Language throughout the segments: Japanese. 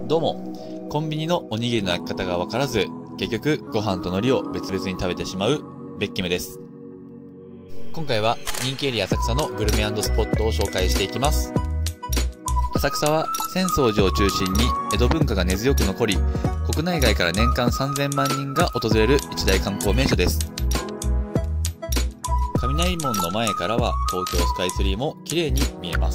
どうも、コンビニのおにぎりの焼き方がわからず、結局ご飯と海苔を別々に食べてしまうベッキムです。今回は人気エリア浅草のグルメ&スポットを紹介していきます。浅草は浅草寺を中心に江戸文化が根強く残り、国内外から年間3000万人が訪れる一大観光名所です。雷門の前からは東京スカイツリーも綺麗に見えます。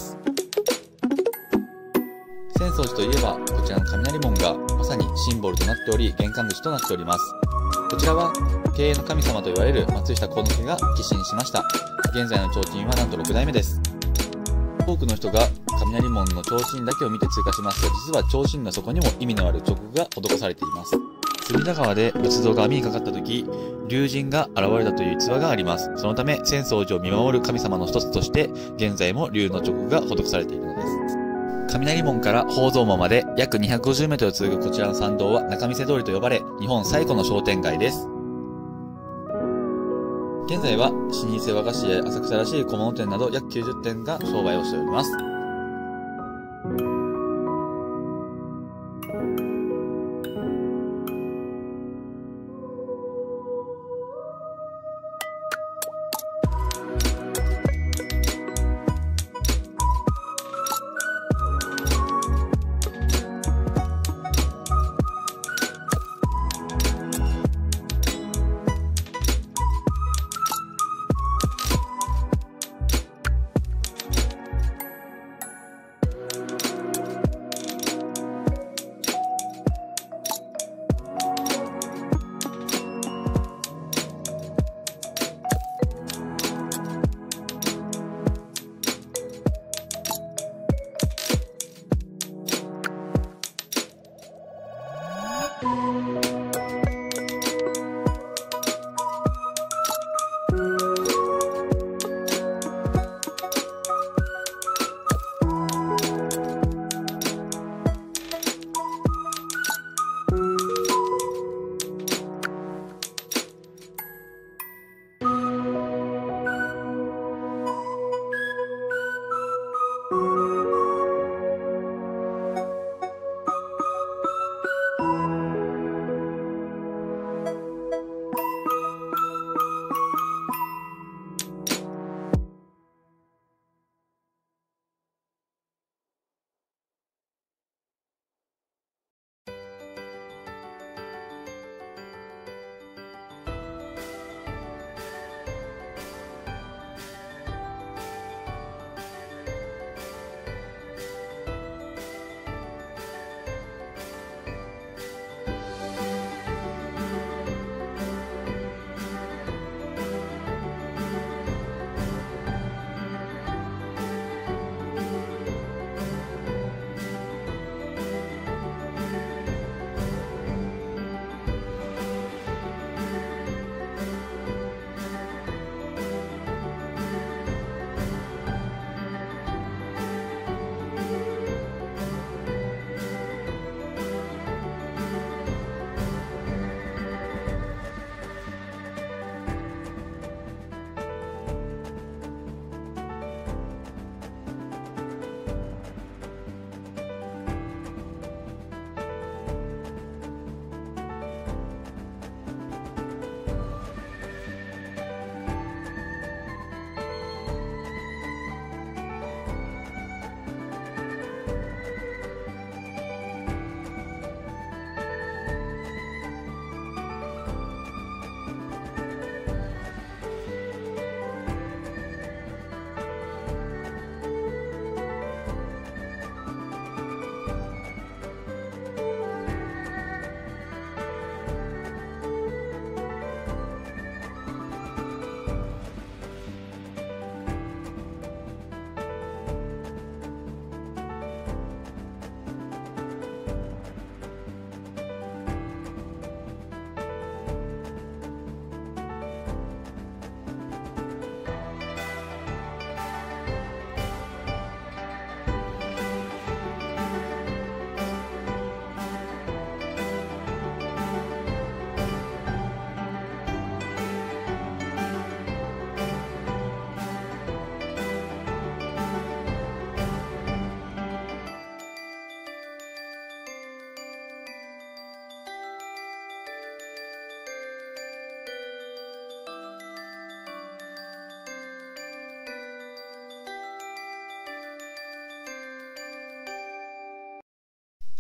浅草寺といえばこちらの雷門がまさにシンボルとなっており、玄関口となっております。こちらは経営の神様と言われる松下幸之助が寄進しました。現在の提灯はなんと6代目です。多くの人が雷門の提灯だけを見て通過しますが、実は提灯の底にも意味のある彫刻が施されています。隅田川で仏像が網にかかった時、龍神が現れたという逸話があります。そのため浅草寺を見守る神様の一つとして現在も龍の彫刻が施されているのです。雷門から宝蔵門まで約250メートル続くこちらの参道は仲見世通りと呼ばれ、日本最古の商店街です。現在は老舗和菓子や浅草らしい小物店など約90店が商売をしております。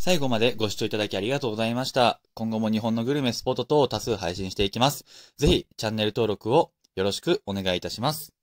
最後までご視聴いただきありがとうございました。今後も日本のグルメ、スポット等を多数配信していきます。ぜひチャンネル登録をよろしくお願いいたします。